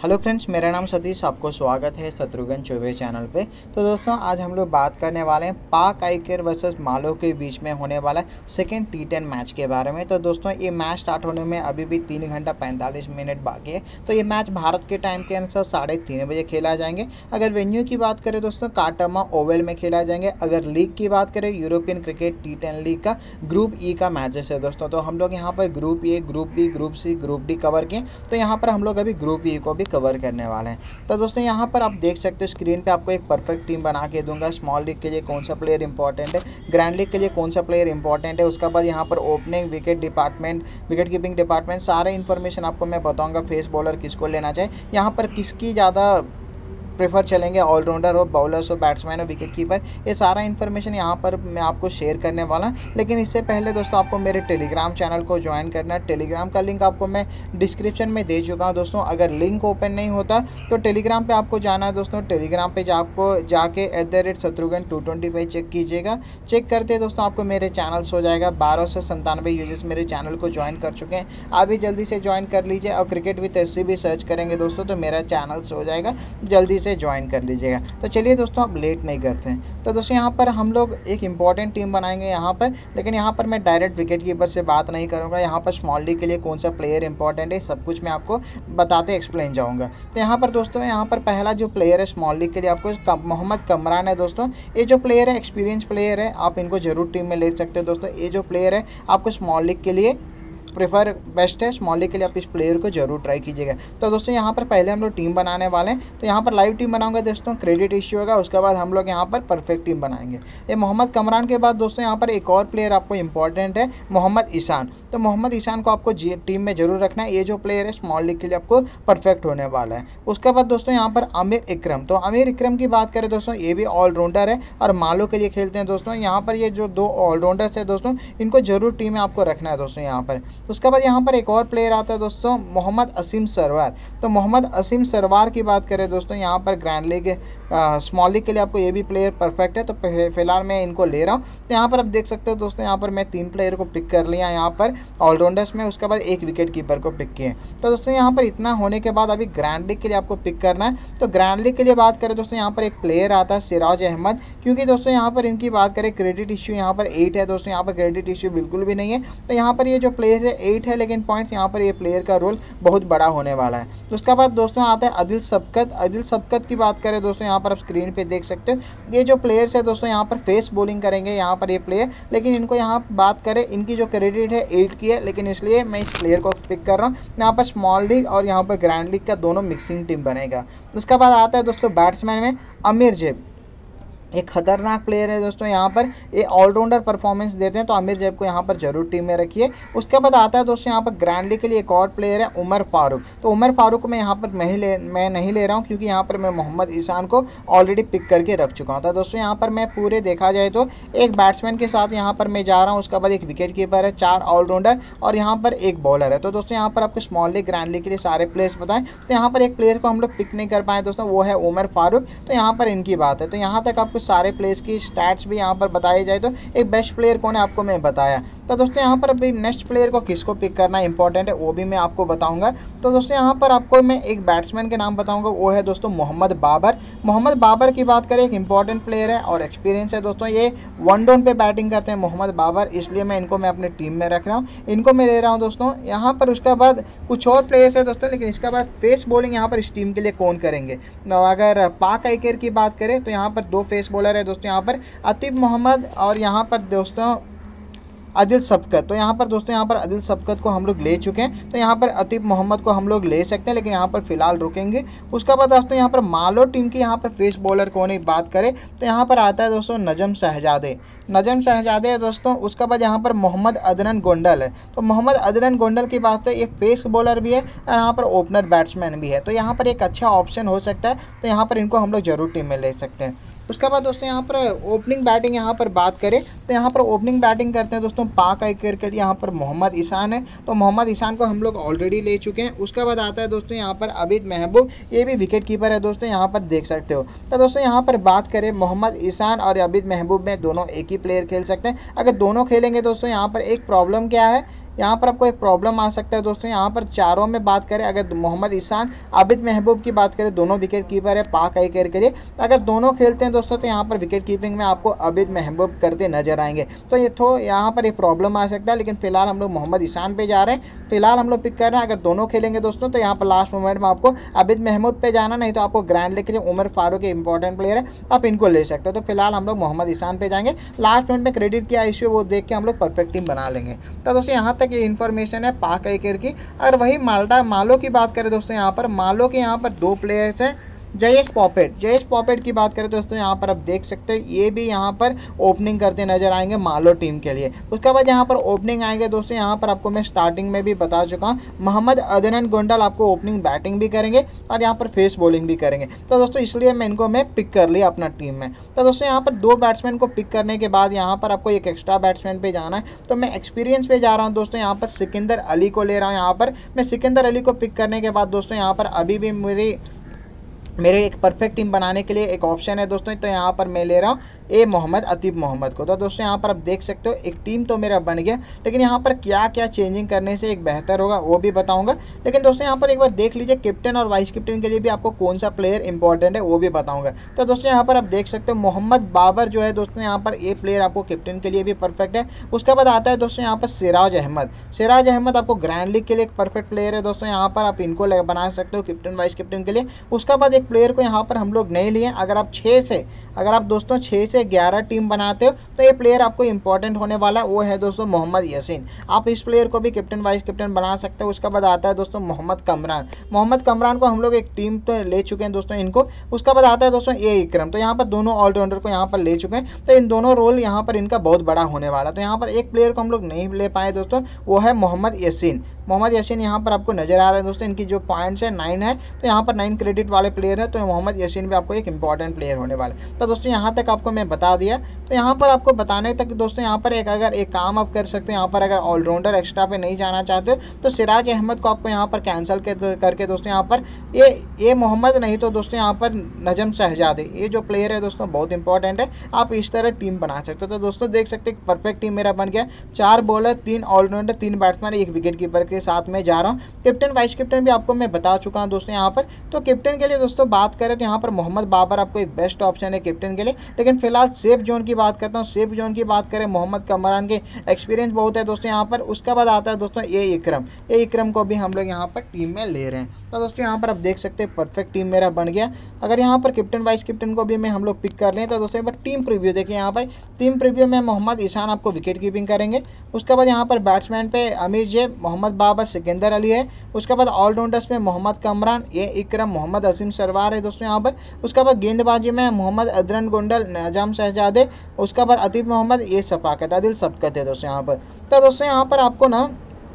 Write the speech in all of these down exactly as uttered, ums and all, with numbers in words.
Hello friends, मेरा नाम सतीश। आपको स्वागत है शत्रुघ्न चौबे चैनल पे। तो दोस्तों, आज हम लोग बात करने वाले हैं पाक आइकेर वर्सेस मालो के बीच में होने वाला सेकेंड टी टेन मैच के बारे में। तो दोस्तों, ये मैच स्टार्ट होने में अभी भी तीन घंटा पैंतालीस मिनट बाकी है। तो ये मैच भारत के टाइम के अनुसार साढ़े तीन बजे खेला जाएंगे। अगर वेन्यू की बात करें दोस्तों, काटामा ओवल में खेला जाएंगे। अगर लीग की बात करें, European cricket T ten league का ग्रुप ई का मैचेस है दोस्तों। तो हम लोग यहाँ पर group A, group B, group C, group D cover किए। तो यहाँ पर हम लोग अभी ग्रुप ई को भी कवर करने वाले हैं। तो दोस्तों, यहाँ पर आप देख सकते हो स्क्रीन पे आपको एक परफेक्ट टीम बना के दूंगा। स्मॉल लीग के लिए कौन सा प्लेयर इंपॉर्टेंट है, ग्रैंड लीग के लिए कौन सा प्लेयर इंपॉर्टेंट है, उसके बाद यहाँ पर opening, wicket department, wicket keeping department, सारे इन्फॉर्मेशन आपको मैं बताऊंगा। फेस बॉलर किसको लेना चाहिए, यहाँ पर किसकी ज़्यादा प्रेफर चलेंगे, ऑलराउंडर हो, बॉलर्स हो, बैट्समैन हो, विकेट कीपर, ये सारा इन्फॉर्मेशन यहाँ पर मैं आपको शेयर करने वाला। लेकिन इससे पहले दोस्तों, आपको मेरे टेलीग्राम चैनल को ज्वाइन करना है। टेलीग्राम का लिंक आपको मैं डिस्क्रिप्शन में दे चुका हूँ दोस्तों। अगर लिंक ओपन नहीं होता तो टेलीग्राम पे आपको जाना है दोस्तों। टेलीग्राम पे जा आपको जाके at the rate Shatrughan two twenty पे चेक कीजिएगा। चेक करते दोस्तों आपको मेरे चैनल्स हो जाएगा। बारह सौ संतानवे यूजर्स मेरे चैनल को ज्वाइन कर चुके हैं। आप भी जल्दी से ज्वाइन कर लीजिए। और क्रिकेट विद एस सी भी सर्च करेंगे दोस्तों तो मेरा चैनल्स हो जाएगा, जल्दी से ज्वाइन कर लीजिए। तो चलिए दोस्तों, अब लेट नहीं करते हैं। तो दोस्तों, यहाँ पर हम लोग एक इंपॉर्टेंट टीम बनाएंगे यहाँ पर। लेकिन यहाँ पर मैं डायरेक्ट विकेट कीपर से बात नहीं करूँगा। यहाँ पर स्मॉल लीग के लिए कौन सा प्लेयर इंपॉर्टेंट है, सब कुछ मैं आपको बताते एक्सप्लेन जाऊँगा। तो यहाँ पर दोस्तों, यहाँ पर पहला जो प्लेयर है स्मॉल लीग के लिए आपको मोहम्मद कमरान है दोस्तों। ये जो प्लेयर है एक्सपीरियंस प्लेयर है, आप इनको जरूर टीम में ले सकते हैं दोस्तों। ये जो प्लेयर है आपको स्मॉल लीग के लिए प्रेफर बेस्ट है। स्मॉल लीग के लिए आप इस प्लेयर को जरूर ट्राई कीजिएगा। तो दोस्तों, यहाँ पर पहले हम लोग टीम बनाने वाले हैं। तो यहाँ पर लाइव टीम बनाऊंगा दोस्तों, क्रेडिट इश्यू होगा। उसके बाद हम लोग यहाँ पर परफेक्ट टीम बनाएंगे। ये मोहम्मद कमरान के बाद दोस्तों, यहाँ पर एक और प्लेयर आपको इंपॉर्टेंट है, मोहम्मद ईशान। तो मोहम्मद ईशान को आपको टीम में जरूर रखना है। ये जो प्लेयर है स्मॉल लीग के लिए आपको परफेक्ट होने वाला है। उसके बाद दोस्तों, यहाँ पर आमिर इकरम। तो आमिर इकरम की बात करें दोस्तों, ये भी ऑलराउंडर है और मालो के लिए खेलते हैं दोस्तों। यहाँ पर ये जो दो ऑलराउंडर्स है दोस्तों, इनको जरूर टीम में आपको रखना है दोस्तों यहाँ पर। उसके बाद यहाँ पर एक और प्लेयर आता है दोस्तों, मोहम्मद असीम सरवार। तो मोहम्मद असीम सरवार की बात करें दोस्तों, यहाँ पर ग्रैंड लीग स्मॉल लीग के लिए आपको ये भी प्लेयर परफेक्ट है। तो फिलहाल मैं इनको ले रहा हूँ। तो यहाँ पर आप देख सकते हो दोस्तों, यहाँ पर मैं तीन प्लेयर को पिक कर लिया यहाँ पर ऑलराउंडर्स में। उसके बाद एक विकेट कीपर को पिक किए। तो दोस्तों, यहाँ पर इतना होने के बाद अभी ग्रैंड लीग के लिए आपको पिक करना है। तो ग्रैंड लीग के लिए बात करें दोस्तों, यहाँ पर एक प्लेयर आता है सिराज अहमद। क्योंकि दोस्तों, यहाँ पर इनकी बात करें, क्रेडिट इश्यू यहाँ पर एट है दोस्तों। यहाँ पर क्रेडिट इश्यू बिल्कुल भी नहीं है। तो यहाँ पर ये जो प्लेयर है एट है, लेकिन पॉइंट्स यहाँ पर ये प्लेयर का रोल बहुत बड़ा होने वाला है। तो उसके बाद दोस्तों आता है आदिल सबकत। आदिल सबकत की बात करें दोस्तों, यहाँ पर आप स्क्रीन पे देख सकते हो। ये जो प्लेयर्स है दोस्तों, यहाँ पर फेस बॉलिंग करेंगे यहाँ पर ये प्लेयर। लेकिन इनको यहाँ बात करें, इनकी जो क्रेडिट है एट की है, लेकिन इसलिए मैं इस प्लेयर को पिक कर रहा हूँ। यहाँ पर स्मॉल लीग और यहाँ पर ग्रैंड लीग का दोनों मिक्सिंग टीम बनेगा। उसके बाद आता है दोस्तों बैट्समैन में आमिर जेब। एक खतरनाक प्लेयर है दोस्तों, यहाँ पर ये ऑलराउंडर परफॉर्मेंस देते हैं। तो आमिर जेब को यहाँ पर जरूर टीम में रखिए। उसके बाद आता है दोस्तों, यहाँ पर ग्रैंड लीग के लिए एक और प्लेयर है उमर फारूक। तो उमर फारूक को मैं यहाँ पर नहीं ले मैं नहीं ले रहा हूँ, क्योंकि यहाँ पर मैं मोहम्मद ईशान को ऑलरेडी पिक करके रख चुका हूँ। तो दोस्तों, यहाँ पर मैं पूरे देखा जाए तो एक बैट्समैन के साथ यहाँ पर मैं जा रहा हूँ। उसके बाद एक विकेट कीपर है, चार ऑलराउंडर और यहाँ पर एक बॉलर है। तो दोस्तों, यहाँ पर आपको स्मॉल लीग, ग्रैंड लीग के लिए सारे प्लेयर्स बताएं। तो यहाँ पर एक प्लेयर को हम लोग पिक नहीं कर पाए दोस्तों, वो है उमर फारूक। तो यहाँ पर इनकी बात है। तो यहाँ तक आपको सारे प्लेयर्स की स्टैट्स भी यहाँ पर बताए जाए तो एक बेस्ट प्लेयर कौन है आपको मैं बताया। तो दोस्तों, यहाँ पर अभी नेक्स्ट प्लेयर को किसको पिक करना इंपॉर्टेंट है वो भी मैं आपको बताऊंगा। तो दोस्तों, यहाँ पर आपको मैं एक बैट्समैन के नाम बताऊंगा, वो है दोस्तों मोहम्मद बाबर। मोहम्मद बाबर की बात करें, एक इंपॉर्टेंट प्लेयर है और एक्सपीरियंस है दोस्तों। ये वन डाउन पे बैटिंग करते हैं मोहम्मद बाबर, इसलिए मैं इनको मैं अपनी टीम में रख रहा हूँ। इनको मैं ले रहा हूँ दोस्तों। यहाँ पर उसके बाद कुछ और प्लेयर्स है दोस्तों, लेकिन इसके बाद फेस बॉलिंग यहाँ पर इस टीम के लिए कौन करेंगे। अगर पाक आइकेर की बात करें तो यहाँ पर दो फेस बॉलर है दोस्तों, यहाँ पर आतिफ मोहम्मद और यहाँ पर दोस्तों आदिल सबकत। तो यहाँ पर दोस्तों, यहाँ पर आदिल सबकत को हम लोग ले चुके हैं। तो यहाँ पर आतिफ मोहम्मद को हम लोग ले सकते हैं, लेकिन यहाँ पर फिलहाल रुकेंगे। उसके बाद दोस्तों, यहाँ पर मालो टीम की यहाँ पर फेस बॉलर को नहीं बात करें तो यहाँ पर आता है दोस्तों नजम शहजादे। नजम शहजादे है दोस्तों। उसके बाद यहाँ पर मोहम्मद अदनन गोंडल है। तो मोहम्मद अदनन गोंडल की बात है, एक पेस बॉलर भी है और यहाँ पर ओपनर बैट्समैन भी है। तो यहाँ पर एक अच्छा ऑप्शन हो सकता है। तो यहाँ पर इनको हम लोग जरूर टीम में ले सकते हैं। उसके बाद दोस्तों, यहाँ पर ओपनिंग बैटिंग यहाँ पर बात करें तो यहाँ पर ओपनिंग बैटिंग करते हैं दोस्तों पाक आइकेर के लिए यहाँ पर मोहम्मद ईशान है। तो मोहम्मद ईशान को हम लोग ऑलरेडी ले चुके हैं। उसके बाद आता है दोस्तों यहाँ पर अबिद महबूब, ये भी विकेट कीपर है दोस्तों, यहाँ पर देख सकते हो। तो दोस्तों, यहाँ पर बात करें मोहम्मद ईशान और अबिद महबूब में दोनों एक ही प्लेयर खेल सकते हैं। अगर दोनों खेलेंगे दोस्तों, यहाँ पर एक प्रॉब्लम क्या है, यहाँ पर आपको एक प्रॉब्लम आ सकता है दोस्तों। यहाँ पर चारों में बात करें, अगर मोहम्मद ईशान, आबिद महबूब की बात करें, दोनों विकेट कीपर है पाक आई केयर के लिए। अगर दोनों खेलते हैं दोस्तों तो यहाँ पर विकेट कीपिंग में आपको आबिद महबूब करते नजर आएंगे। तो ये तो यहाँ पर एक प्रॉब्लम आ सकता है, लेकिन फिलहाल हम लोग मोहम्मद ईशान पे जा रहे हैं, फिलहाल हम लोग पिक कर रहे हैं। अगर दोनों खेलेंगे दोस्तों तो यहाँ पर लास्ट मोमेंट में आपको आबिद महमूद पे जाना, नहीं तो आपको ग्रैंड लीग के जो उमर फारूक इंपॉर्टेंट प्लेयर है आप इनको ले सकते हो। तो फिलहाल हम लोग मोहम्मद ईशान पे जाएंगे। लास्ट मोमेंट में क्रेडिट क्या इश्यू वो देख के हम लोग परफेक्ट टीम बना लेंगे। तो दोस्तों यहाँ तक ये इन्फॉर्मेशन है पाक आई केयर की। अगर वही माल्टा मालो की बात करें दोस्तों, यहाँ पर मालो के यहाँ पर दो प्लेयर्स हैं, जयेश पॉपेट जयेश पॉपेट की बात करें दोस्तों, यहाँ पर आप देख सकते हो ये भी यहाँ पर ओपनिंग करते नजर आएंगे मालो टीम के लिए। उसके बाद यहाँ पर ओपनिंग आएंगे दोस्तों, यहाँ पर आपको मैं स्टार्टिंग में भी बता चुका हूँ, मोहम्मद अदनन गोंडल आपको ओपनिंग बैटिंग भी करेंगे और यहाँ पर फेस बॉलिंग भी करेंगे। तो दोस्तों इसलिए मैं इनको मैं पिक कर लिया अपना टीम में। तो दोस्तों यहाँ पर दो बैट्समैन को पिक करने के बाद यहाँ पर आपको एक एक्स्ट्रा बैट्समैन पे जाना है, तो मैं एक्सपीरियंस पे जा रहा हूँ दोस्तों। यहाँ पर सिकंदर अली को ले रहा हूँ। यहाँ पर मैं सिकंदर अली को पिक करने के बाद दोस्तों यहाँ पर अभी भी मेरी मेरे एक परफेक्ट टीम बनाने के लिए एक ऑप्शन है दोस्तों। तो यहाँ पर मैं ले रहा हूँ ए मोहम्मद अतीब मोहम्मद को। तो दोस्तों यहाँ पर आप देख सकते हो एक टीम तो मेरा बन गया, लेकिन यहाँ पर क्या क्या चेंजिंग करने से एक बेहतर होगा वो भी बताऊंगा। लेकिन दोस्तों यहाँ पर एक बार देख लीजिए कैप्टन और वाइस कैप्टन के लिए भी आपको कौन सा प्लेयर इंपॉर्टेंट है वो भी बताऊंगा। तो दोस्तों यहाँ पर आप देख सकते हो मोहम्मद बाबर जो है दोस्तों, यहाँ पर ए प्लेयर आपको कैप्टन के लिए भी परफेक्ट है। उसके बाद आता है दोस्तों यहाँ पर सिराज अहमद। सिराज अहमद आपको ग्रैंड लीग के लिए एक परफेक्ट प्लेयर है दोस्तों, यहाँ पर आप इनको बना सकते हो कैप्टन वाइस कैप्टन के लिए। उसके बाद एक प्लेयर को यहाँ पर हम लोग नहीं लिए, अगर आप छः से अगर आप दोस्तों छः से ग्यारह टीम बनाते हो तो ये प्लेयर आपको इंपॉर्टेंट होने वाला है, वो है दोस्तों मोहम्मद यासीन। आप इस प्लेयर को भी कैप्टन वाइस कैप्टन बना सकते हो। उसके बाद आता है दोस्तों मोहम्मद कमरान। मोहम्मद कमरान को हम लोग एक टीम तो ले चुके हैं दोस्तों इनको। उसके बाद आता है दोस्तों ए इकरम। तो यहाँ पर दोनों ऑलराउंडर को यहाँ पर ले चुके हैं, तो इन दोनों रोल यहाँ पर इनका बहुत बड़ा होने वाला। तो यहाँ पर एक प्लेयर को हम लोग नहीं ले पाए दोस्तों, वो है मोहम्मद यासीन। मोहम्मद यासीन यहाँ पर आपको नजर आ रहा है दोस्तों, इनकी जो पॉइंट्स है नाइन है, तो यहाँ पर नाइन क्रेडिट वाले प्लेयर है, तो मोहम्मद यासीन भी आपको एक इंपॉर्टेंट प्लेयर होने वाला है। तो दोस्तों यहाँ तक आपको मैं बता दिया। तो यहाँ पर आपको बताने तक दोस्तों यहाँ पर एक अगर एक काम आप कर सकते हो, यहाँ पर अगर ऑलराउंडर एक्स्ट्रा पे नहीं जाना चाहते हो तो सिराज अहमद को आपको यहाँ पर कैंसिल करके दोस्तों यहाँ पर ये ये मोहम्मद नहीं तो दोस्तों यहाँ पर नजम शहजादे, ये जो प्लेयर है दोस्तों बहुत इंपॉर्टेंट है, आप इस तरह टीम बना सकते हो। तो दोस्तों देख सकते हैं परफेक्ट टीम मेरा बन गया, चार बॉलर, तीन ऑलराउंडर, तीन बैट्समैन, एक विकेट कीपर के साथ में जा रहा हूँ। कैप्टन वाइस कैप्टन भी आपको मैं बता चुका हूं दोस्तों यहाँ पर। तो कैप्टन के लिए दोस्तों बात करें तो यहाँ पर मोहम्मद बाबर आपको एक बेस्ट ऑप्शन है कैप्टन के लिए। लेकिन फिलहाल सेफ जोन की बात करता हूँ, सेफ जोन की बात करें मोहम्मद कमरान के एक्सपीरियंस बहुत है दोस्तों यहाँ पर। उसके बाद आता है दोस्तों ए इकरम। ए इकरम को भी हम लोग यहाँ पर टीम में ले रहे हैं। तो दोस्तों यहाँ पर आप देख सकते हैं परफेक्ट टीम मेरा बन गया। अगर यहाँ पर कैप्टन वाइस कैप्टन को भी मैं हम लोग पिक कर लें तो दोस्तों एक टीम प्रीव्यू देखिए। यहाँ पर टीम प्रीव्यू में मोहम्मद ईशान आपको विकेट कीपिंग करेंगे। उसके बाद यहाँ पर बैट्समैन पे अमीर जे, मोहम्मद बाबर, सिकंदर अली है। उसके बाद ऑलराउंडर्स में मोहम्मद कमरान, ए इकरम, मोहम्मद असीम सरवार है दोस्तों यहाँ पर। उसके बाद गेंदबाजी में मोहम्मद अदरन गोंडल, नजाम शहजादे। उसके बाद अतीब मोहम्मद, ये सफाकत आदिल सबकत है दोस्तों यहाँ पर। तो दोस्तों यहाँ पर आपको ना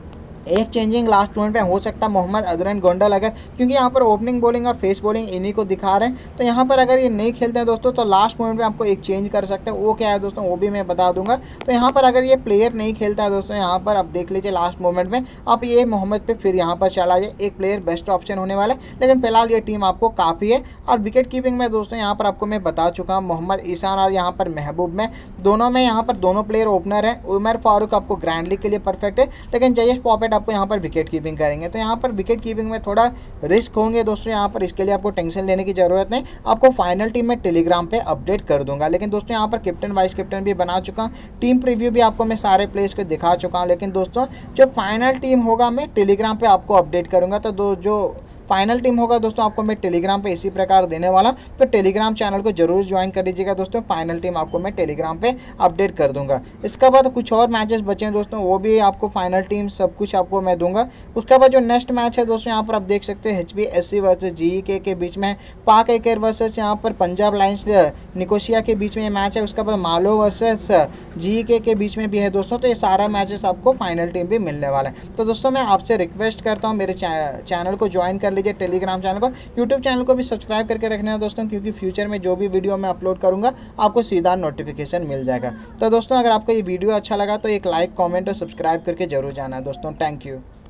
एक चेंजिंग लास्ट मोमेंट पे हो सकता है मोहम्मद अदरन गोंडल, अगर क्योंकि यहाँ पर ओपनिंग बॉलिंग और फेस बॉलिंग इन्हीं को दिखा रहे हैं। तो यहाँ पर अगर ये नहीं खेलते हैं दोस्तों तो लास्ट मोमेंट पे आपको एक चेंज कर सकते हैं, वो क्या है दोस्तों वो भी मैं बता दूंगा। तो यहाँ पर अगर ये प्लेयर नहीं खेलता है दोस्तों, यहाँ पर आप देख लीजिए लास्ट मोमेंट में आप ये मोहम्मद पे फिर यहाँ पर चला जाए, एक प्लेयर बेस्ट ऑप्शन होने वाला है। लेकिन फिलहाल ये टीम आपको काफ़ी है। और विकेट कीपिंग में दोस्तों यहाँ पर आपको मैं बता चुका हूँ मोहम्मद ईशान और यहाँ पर महबूब में, दोनों में यहाँ पर दोनों प्लेयर ओपनर है। उमर फारूक आपको ग्रैंड लीग के लिए परफेक्ट है, लेकिन जयेश पॉपेट आपको यहाँ पर विकेट कीपिंग करेंगे। तो यहाँ पर विकेट कीपिंग में थोड़ा रिस्क होंगे दोस्तों यहाँ पर, इसके लिए आपको टेंशन लेने की जरूरत नहीं। आपको फाइनल टीम में टेलीग्राम पे अपडेट कर दूंगा। लेकिन दोस्तों यहाँ पर कैप्टन वाइस कैप्टन भी बना चुका हूँ, टीम प्रीव्यू भी आपको मैं सारे प्लेयर्स को दिखा चुका हूँ। लेकिन दोस्तों जो फाइनल टीम होगा मैं टेलीग्राम पे आपको अपडेट करूंगा। तो दो जो फाइनल टीम होगा दोस्तों आपको मैं टेलीग्राम पे इसी प्रकार देने वाला, तो टेलीग्राम चैनल को जरूर ज्वाइन कर लीजिएगा दोस्तों। फाइनल टीम आपको मैं टेलीग्राम पे अपडेट कर दूंगा। इसके बाद कुछ और मैचेस बचे हैं दोस्तों, वो भी आपको फाइनल टीम सब कुछ आपको मैं दूंगा। उसके बाद जो नेक्स्ट मैच है दोस्तों यहाँ पर आप देख सकते हैं H B S C versus G K के बीच में, पाक आई केयर वर्सेज यहाँ पर पंजाब लाइन्स निकोसिया के बीच में ये मैच है। उसके बाद मालो वर्सेज जी के के बीच में भी है दोस्तों। तो ये सारा मैचेस आपको फाइनल टीम भी मिलने वाला है। तो दोस्तों मैं आपसे रिक्वेस्ट करता हूँ मेरे चैनल को ज्वाइन कर लीजिए, टेलीग्राम चैनल को, यूट्यूब चैनल को भी सब्सक्राइब करके रखना है दोस्तों, क्योंकि फ्यूचर में जो भी वीडियो मैं अपलोड करूंगा आपको सीधा नोटिफिकेशन मिल जाएगा। तो दोस्तों अगर आपको ये वीडियो अच्छा लगा तो एक लाइक, कमेंट और सब्सक्राइब करके जरूर जाना है दोस्तों। Thank you.